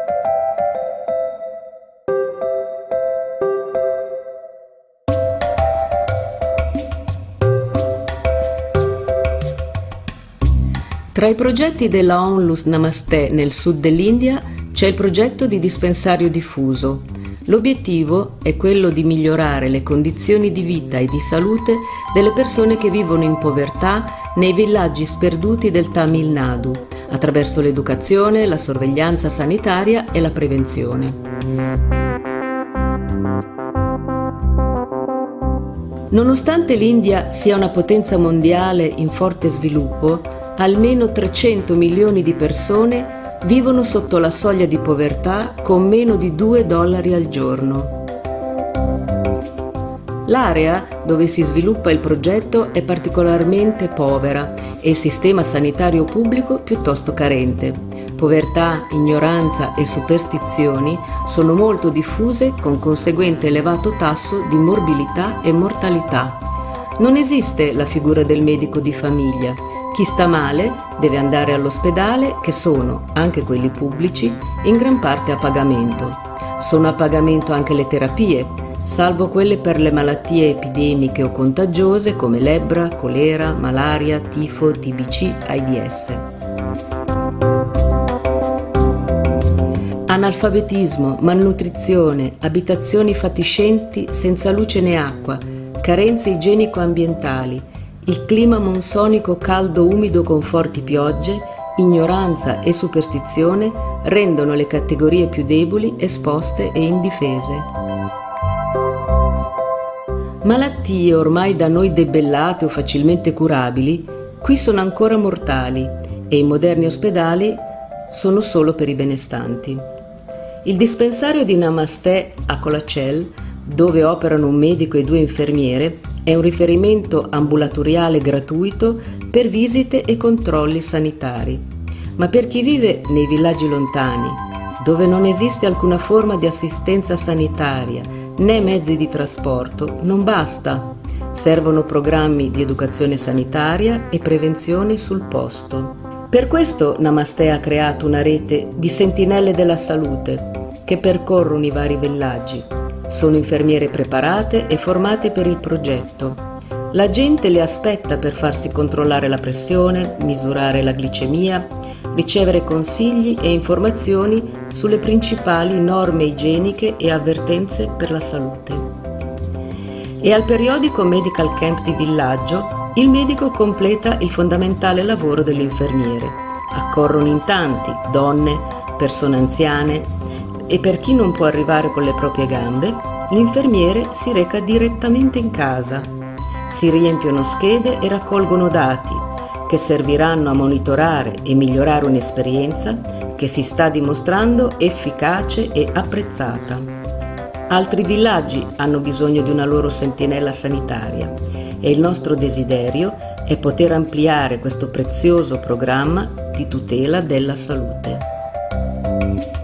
Tra i progetti della Onlus Namaste nel sud dell'India c'è il progetto di dispensario diffuso. L'obiettivo è quello di migliorare le condizioni di vita e di salute delle persone che vivono in povertà nei villaggi sperduti del Tamil Nadu, attraverso l'educazione, la sorveglianza sanitaria e la prevenzione. Nonostante l'India sia una potenza mondiale in forte sviluppo, almeno 300 milioni di persone vivono sotto la soglia di povertà con meno di $2 al giorno. L'area dove si sviluppa il progetto è particolarmente povera e il sistema sanitario pubblico piuttosto carente. Povertà, ignoranza e superstizioni sono molto diffuse con conseguente elevato tasso di morbilità e mortalità. Non esiste la figura del medico di famiglia. Chi sta male deve andare all'ospedale, che sono, anche quelli pubblici, in gran parte a pagamento. Sono a pagamento anche le terapie, salvo quelle per le malattie epidemiche o contagiose come lebbra, colera, malaria, tifo, TBC, AIDS. Analfabetismo, malnutrizione, abitazioni fatiscenti senza luce né acqua, carenze igienico-ambientali, il clima monsonico caldo-umido con forti piogge, ignoranza e superstizione rendono le categorie più deboli esposte e indifese. Malattie ormai da noi debellate o facilmente curabili, qui sono ancora mortali e i moderni ospedali sono solo per i benestanti. Il dispensario di Namaste a Colacel, dove operano un medico e 2 infermiere, è un riferimento ambulatoriale gratuito per visite e controlli sanitari. Ma per chi vive nei villaggi lontani, dove non esiste alcuna forma di assistenza sanitaria né mezzi di trasporto, non basta. Servono programmi di educazione sanitaria e prevenzione sul posto. Per questo Namaste ha creato una rete di sentinelle della salute che percorrono i vari villaggi. Sono infermiere preparate e formate per il progetto. La gente le aspetta per farsi controllare la pressione, misurare la glicemia, ricevere consigli e informazioni sulle principali norme igieniche e avvertenze per la salute. E al periodico Medical Camp di villaggio il medico completa il fondamentale lavoro dell'infermiere. Accorrono in tanti, donne, persone anziane, e per chi non può arrivare con le proprie gambe, l'infermiere si reca direttamente in casa. Si riempiono schede e raccolgono dati che serviranno a monitorare e migliorare un'esperienza che si sta dimostrando efficace e apprezzata. Altri villaggi hanno bisogno di una loro sentinella sanitaria e il nostro desiderio è poter ampliare questo prezioso programma di tutela della salute.